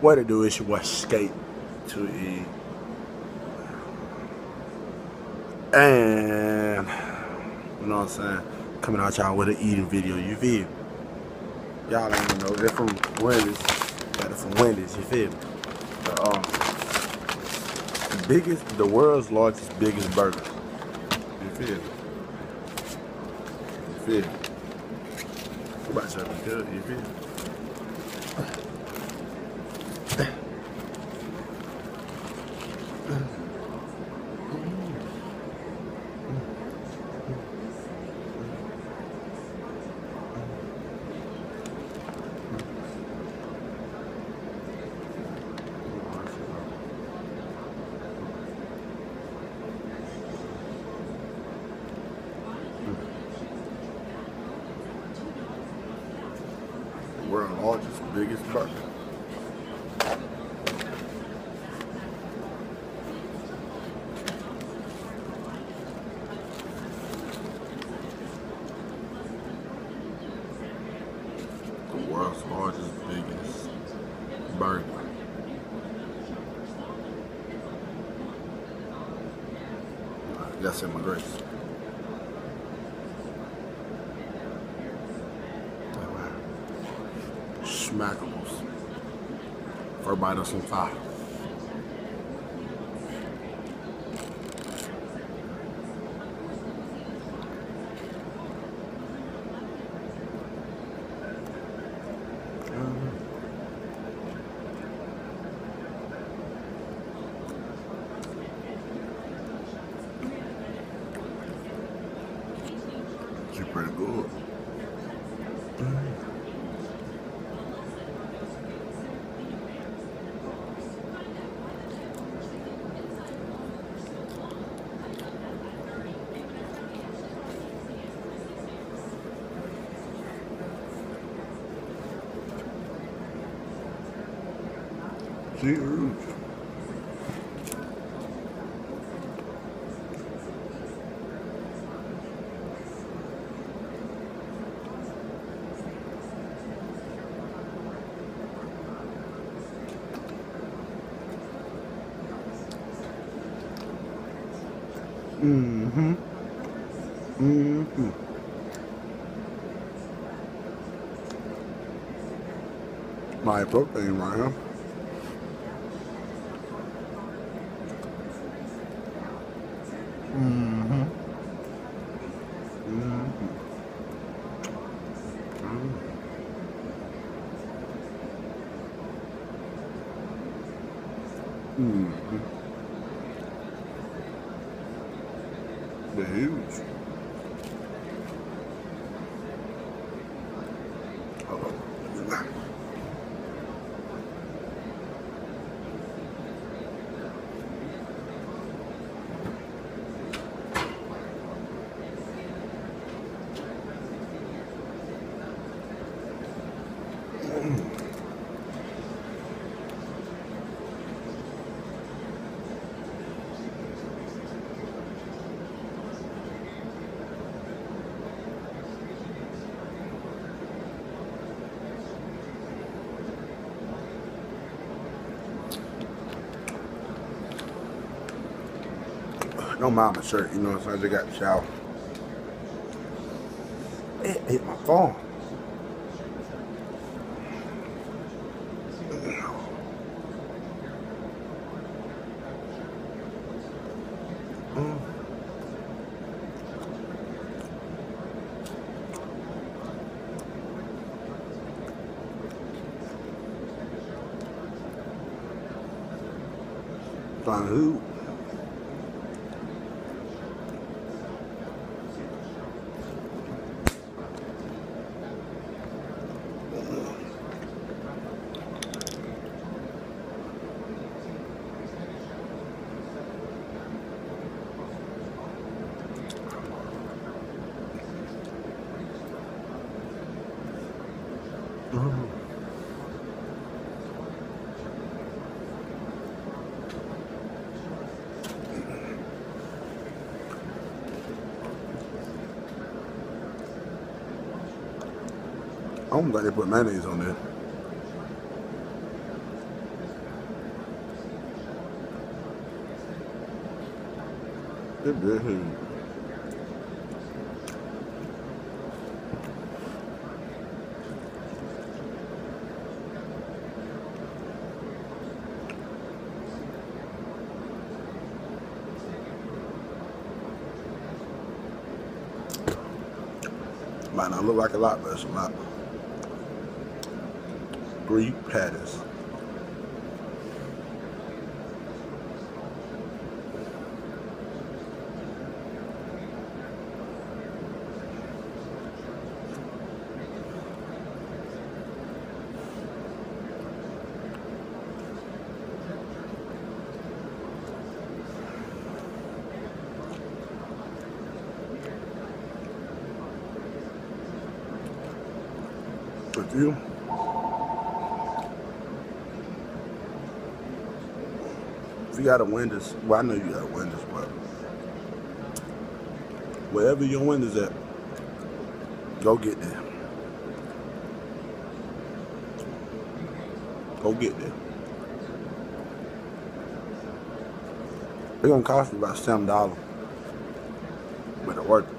What it do is your boy Skate to E. And you know what I'm saying? Coming out y'all with an eating video, you feel me? Y'all don't even know they're from Wendy's. Yeah, they're from Wendy's, you feel me? But, the world's largest, biggest burger. You feel me? You feel me? You about to be good, you feel me? World's largest, biggest burger. The world's largest, biggest burger. That's in my grace. Smackables. First bite of some fire. She's pretty good. Huge. My protein right here. They're huge. Don't mind my shirt, you know what I'm saying? I just got the shower. It hit my phone. Trying to hoop. I don't think they put mayonnaise on there. It did. Might not look like a lot, but it's a lot. 3 patties. If you got a Wendy's, well, I know you got a Wendy's, but wherever your Wendy's at, go get there. Go get there. It's gonna cost you about $7, but it worth it.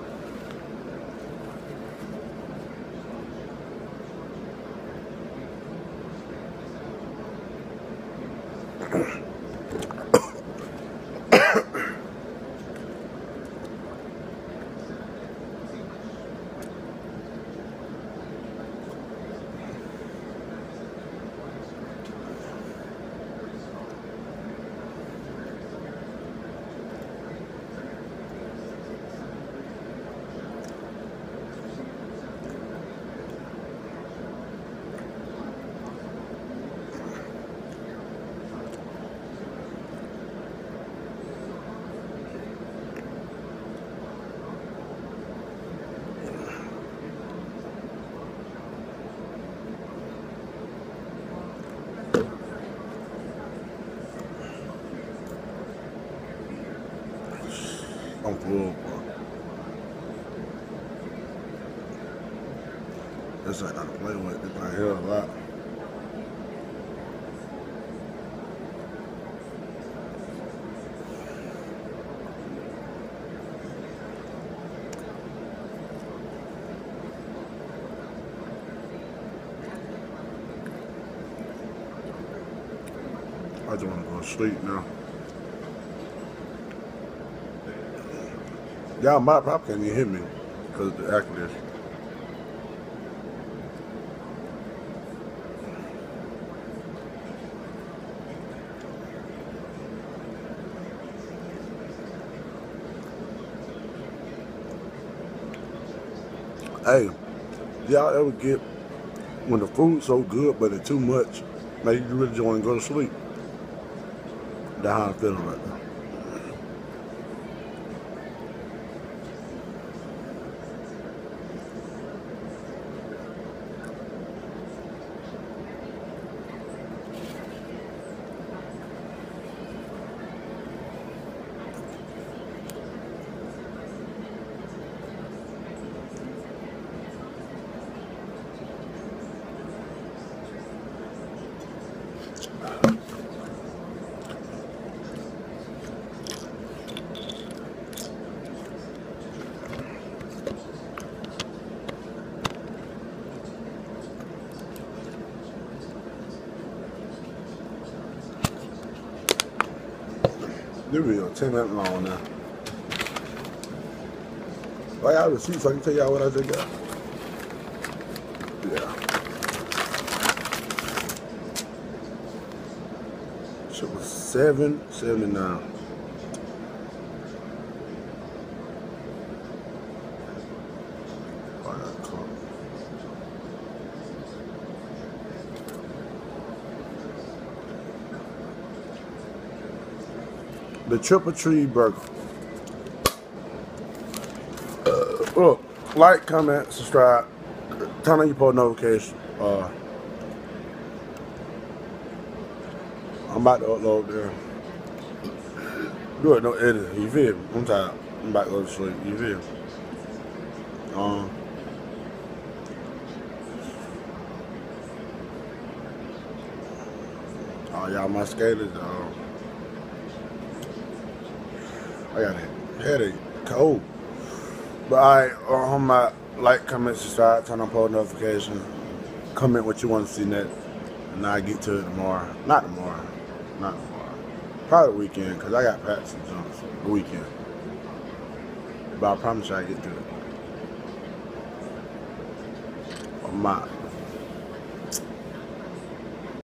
I'm full, bro. This ain't nothing to play with. This thing here a lot. I just want to go to sleep now. Y'all might probably can't even hear me because of the air conditioning. Hey, y'all ever get when the food's so good but it's too much, maybe you really just want to go to sleep? That's how I'm feeling right now. This video 10 minutes long now. I got a receipt so I can tell y'all what I just got. Yeah. Shit was $7.79. Oh, I got a club. The Triple Tree Burger. Like, comment, subscribe, turn on your post notifications. I'm about to upload there. Do it, no editing. You feel me? I'm tired. I'm about to go to sleep. You feel me? Oh, y'all, my skaters. I got it. Headache, cold. But alright, on my like, comment, subscribe, turn on post notifications. Comment what you want to see next. And I'll get to it tomorrow. Not tomorrow. Probably the weekend, because I got practice and jumps. The weekend. But I promise you I get to it. On my